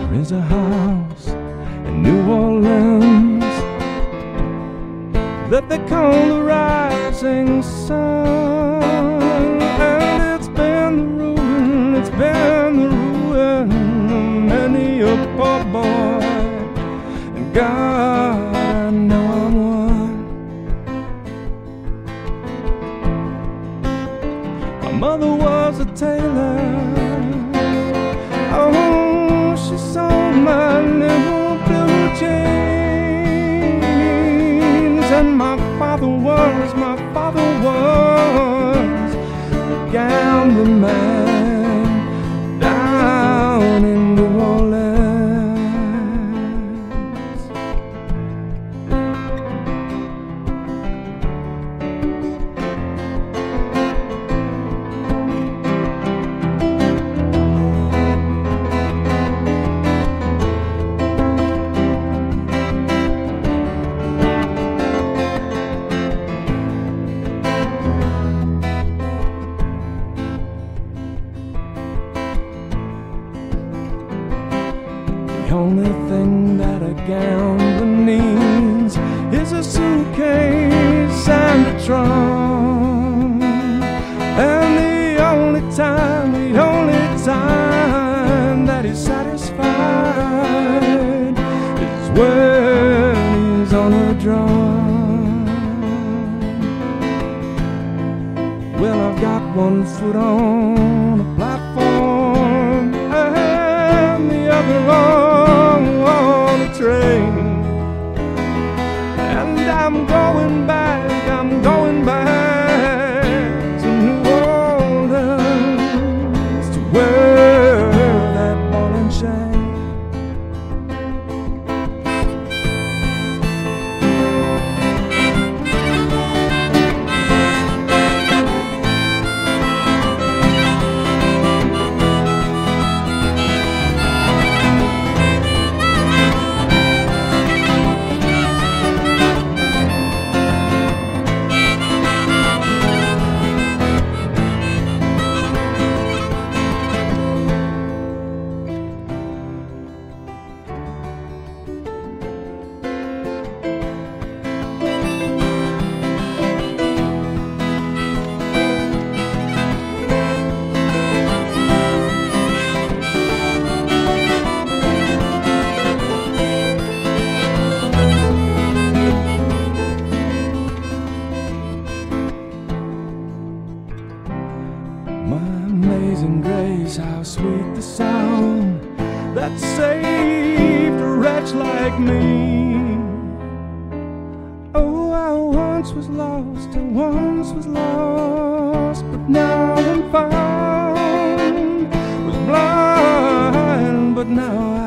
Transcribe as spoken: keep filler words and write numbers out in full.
There is a house in New Orleans that they call the Rising Sun, and it's been the ruin, it's been the ruin of many a poor boy. And God, I know I'm one. My mother was a tailor. Oh, she sewed my little blue jeans. And my father was, my father was a gambling man down in New Orleans. The only thing that a gambler needs is a suitcase and a trunk. And the only time, the only time that he's satisfied is when he's on a drum. Well, I've got one foot on a platform and the other on on a train, and I'm going back, I'm going back to New Orleans to wear that ball and chain. Amazing grace, how sweet the sound that saved a wretch like me. Oh, I once was lost, I once was lost, but now I'm found. Was blind, but now